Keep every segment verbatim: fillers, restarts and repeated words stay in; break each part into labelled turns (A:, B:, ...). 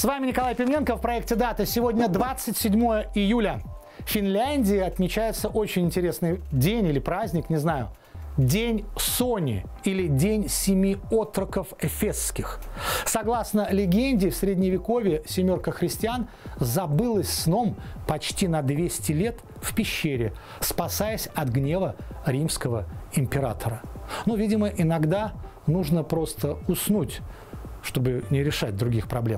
A: С вами Николай Пименко в проекте «Дата». Сегодня двадцать седьмое июля. В Финляндии отмечается очень интересный день или праздник, не знаю. День Сони или День семи отроков эфесских. Согласно легенде, в Средневековье семерка христиан забылась сном почти на двести лет в пещере, спасаясь от гнева римского императора. Ну, видимо, иногда нужно просто уснуть, чтобы не решать других проблем.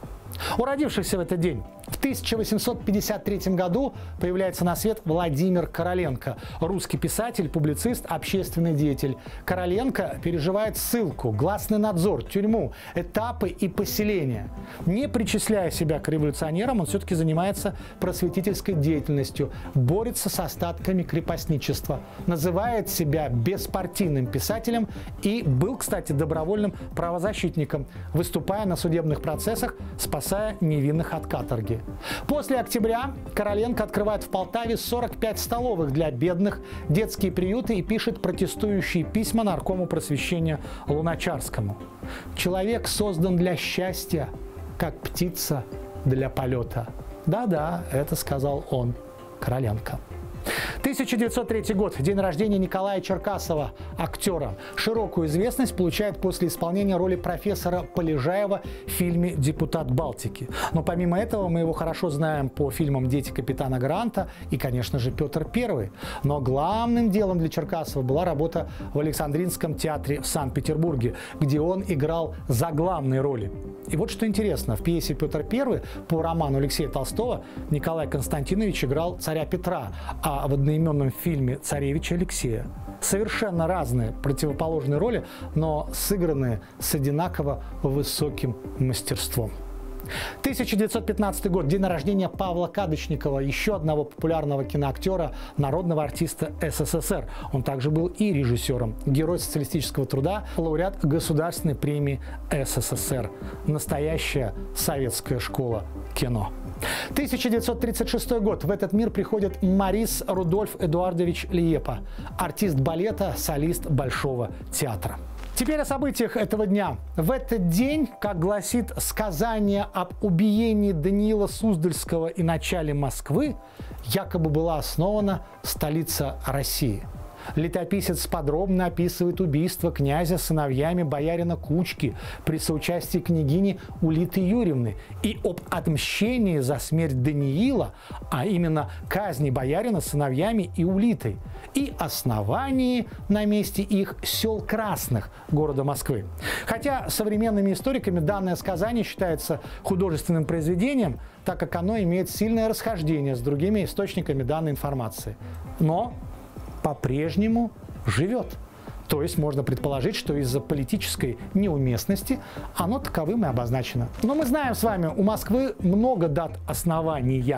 A: У родившихся в этот день в тысяча восемьсот пятьдесят третьем году появляется на свет Владимир Короленко, русский писатель, публицист, общественный деятель. Короленко переживает ссылку, гласный надзор, тюрьму, этапы и поселения. Не причисляя себя к революционерам, он все-таки занимается просветительской деятельностью, борется с остатками крепостничества, называет себя беспартийным писателем и был, кстати, добровольным правозащитником, выступая на судебных процессах, спасая невинных от каторги. После октября Короленко открывает в Полтаве сорок пять столовых для бедных, детские приюты и пишет протестующие письма наркому просвещения Луначарскому. Человек создан для счастья, как птица для полета. Да-да, это сказал он, Короленко. тысяча девятьсот третий год. День рождения Николая Черкасова, актера. Широкую известность получает после исполнения роли профессора Полежаева в фильме «Депутат Балтики». Но помимо этого мы его хорошо знаем по фильмам «Дети капитана Гранта» и, конечно же, «Петр Первый». Но главным делом для Черкасова была работа в Александринском театре в Санкт-Петербурге, где он играл заглавные роли. И вот что интересно, в пьесе «Петр Первый» по роману Алексея Толстого Николай Константинович играл царя Петра, а в одноименном фильме «Царевича Алексея». Совершенно разные, противоположные роли, но сыгранные с одинаково высоким мастерством. тысяча девятьсот пятнадцатый год. День рождения Павла Кадочникова, еще одного популярного киноактера, народного артиста СССР. Он также был и режиссером, герой социалистического труда, лауреат Государственной премии СССР. Настоящая советская школа кино. тысяча девятьсот тридцать шестой год. В этот мир приходит Марис Рудольф Эдуардович Лиепа, артист балета, солист Большого театра. Теперь о событиях этого дня. В этот день, как гласит сказание об убиении Даниила Суздальского и начале Москвы, якобы была основана столица России. Летописец подробно описывает убийство князя сыновьями боярина Кучки при соучастии княгини Улиты Юрьевны и об отмщении за смерть Даниила, а именно казни боярина сыновьями и Улитой, и основании на месте их сел Красных города Москвы. Хотя современными историками данное сказание считается художественным произведением, так как оно имеет сильное расхождение с другими источниками данной информации. Но по-прежнему живет. То есть можно предположить, что из-за политической неуместности оно таковым и обозначено. Но мы знаем с вами, у Москвы много дат основания.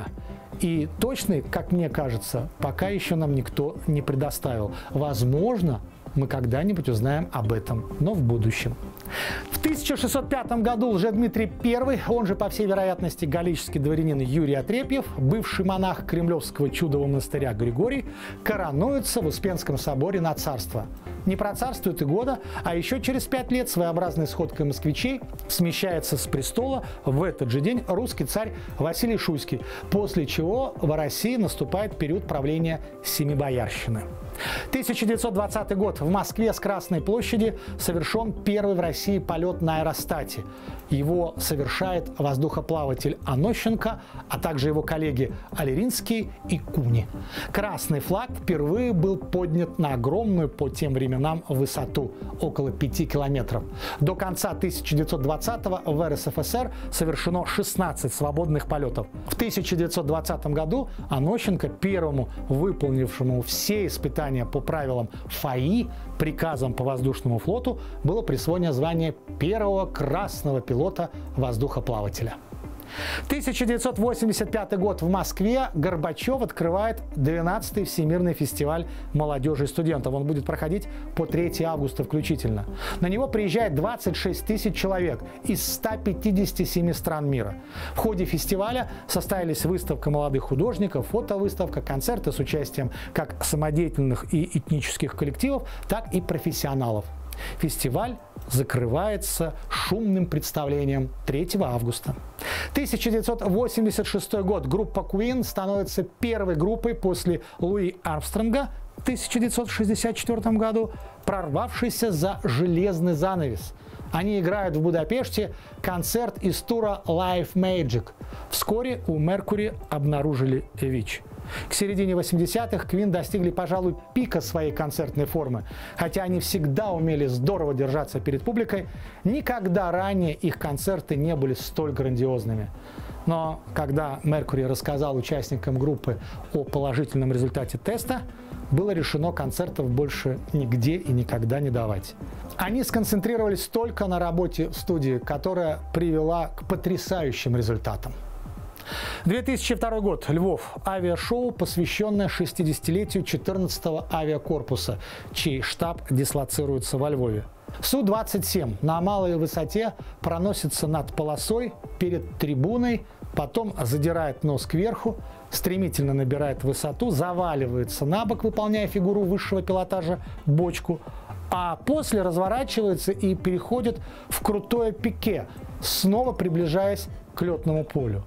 A: И точный, как мне кажется, пока еще нам никто не предоставил. Возможно, мы когда-нибудь узнаем об этом, но в будущем. В тысяча шестьсот пятом году Лжедмитрий Первый, он же, по всей вероятности, галлический дворянин Юрий Отрепьев, бывший монах Кремлевского чудового монастыря Григорий, коронуется в Успенском соборе на царство. Не процарствует и года, а еще через пять лет своеобразной сходкой москвичей смещается с престола в этот же день русский царь Василий Шуйский, после чего в России наступает период правления Семибоярщины. тысяча девятьсот двадцатый год. В Москве с Красной площади совершен первый в России полет на аэростате. Его совершает воздухоплаватель Анощенко, а также его коллеги Алеринский и Куни. Красный флаг впервые был поднят на огромную по тем временам высоту – около пяти километров. До конца тысяча девятьсот двадцатого в эр эс эф эс эр совершено шестнадцать свободных полетов. В тысяча девятьсот двадцатом году Анощенко, первому выполнившему все испытания по правилам ФАИ, приказом по воздушному флоту, было присвоено звание первого красного пилота воздухоплавателя. тысяча девятьсот восемьдесят пятый год. В Москве Горбачев открывает двенадцатый Всемирный фестиваль молодежи и студентов. Он будет проходить по третьего августа включительно. На него приезжает двадцать шесть тысяч человек из ста пятидесяти семи стран мира. В ходе фестиваля состоялись выставка молодых художников, фотовыставка, концерты с участием как самодеятельных и этнических коллективов, так и профессионалов. Фестиваль закрывается шумным представлением третьего августа. тысяча девятьсот восемьдесят шестой год. Группа Queen становится первой группой после Луи Армстронга в тысяча девятьсот шестьдесят четвёртом году, прорвавшейся за железный занавес. Они играют в Будапеште концерт из тура Live Magic. Вскоре у Mercury обнаружили ВИЧ. К середине восьмидесятых Queen достигли, пожалуй, пика своей концертной формы. Хотя они всегда умели здорово держаться перед публикой, никогда ранее их концерты не были столь грандиозными. Но когда Mercury рассказал участникам группы о положительном результате теста, было решено концертов больше нигде и никогда не давать. Они сконцентрировались только на работе в студии, которая привела к потрясающим результатам. две тысячи второй год. Львов. Авиашоу, посвященное шестидесятилетию четырнадцатого авиакорпуса, чей штаб дислоцируется во Львове. Су двадцать семь на малой высоте проносится над полосой перед трибуной, потом задирает нос кверху, стремительно набирает высоту, заваливается на бок, выполняя фигуру высшего пилотажа бочку, а после разворачивается и переходит в крутое пике, снова приближаясь к летному полю.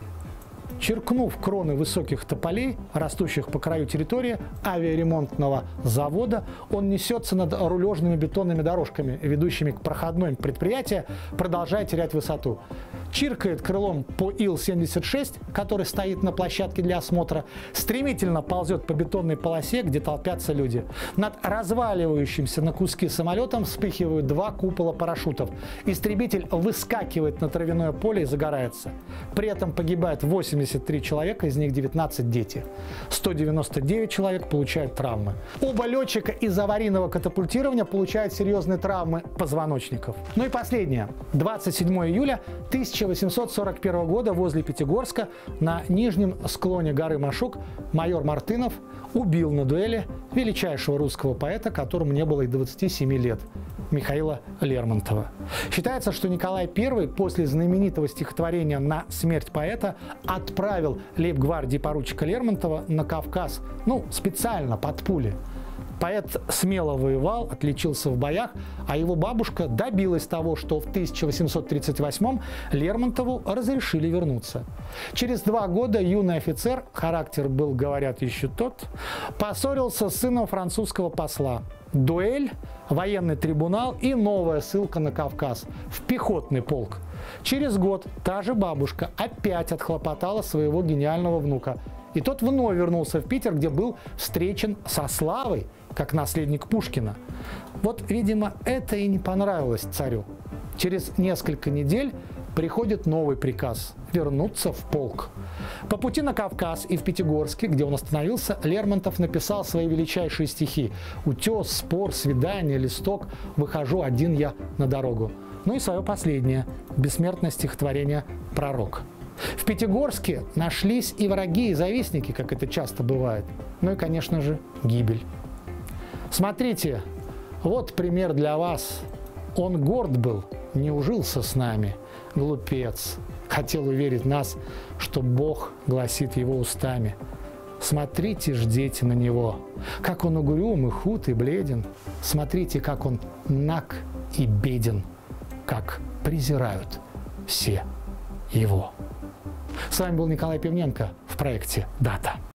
A: Черкнув кроны высоких тополей, растущих по краю территории авиаремонтного завода, он несется над рулежными бетонными дорожками, ведущими к проходной предприятия, продолжая терять высоту. Чиркает крылом по Ил семьдесят шесть, который стоит на площадке для осмотра, стремительно ползет по бетонной полосе, где толпятся люди. Над разваливающимся на куски самолетом вспыхивают два купола парашютов. Истребитель выскакивает на травяное поле и загорается. При этом погибает восемьдесят три человека, из них девятнадцать дети. сто девяносто девять человек получают травмы. Оба летчика из аварийного катапультирования получают серьезные травмы позвоночников. Ну и последнее. двадцать седьмого июля тысяча восемьсот сорок первого года возле Пятигорска на нижнем склоне горы Машук майор Мартынов убил на дуэли величайшего русского поэта, которому не было и двадцати семи лет, Михаила Лермонтова. Считается, что Николай Первый после знаменитого стихотворения «На смерть поэта» отправил лейб-гвардии поручика Лермонтова на Кавказ, ну, специально под пули. Поэт смело воевал, отличился в боях, а его бабушка добилась того, что в тысяча восемьсот тридцать восьмом Лермонтову разрешили вернуться. Через два года юный офицер, характер был, говорят, еще тот, поссорился с сыном французского посла. Дуэль, военный трибунал и новая ссылка на Кавказ в пехотный полк. Через год та же бабушка опять отхлопотала своего гениального внука. И тот вновь вернулся в Питер, где был встречен со славой, как наследник Пушкина. Вот, видимо, это и не понравилось царю. Через несколько недель приходит новый приказ – вернуться в полк. По пути на Кавказ и в Пятигорске, где он остановился, Лермонтов написал свои величайшие стихи «Утес», «Спор», «Свидание», «Листок», «Выхожу один я на дорогу». Ну и свое последнее – бессмертное стихотворение «Пророк». В Пятигорске нашлись и враги, и завистники, как это часто бывает. Ну и, конечно же, гибель. Смотрите, вот пример для вас. Он горд был, не ужился с нами, глупец. Хотел уверить нас, что Бог гласит его устами. Смотрите, ждите на него, как он угрюм и худ и бледен. Смотрите, как он наг и беден, как презирают все его. С вами был Николай Пивненко в проекте «Дата».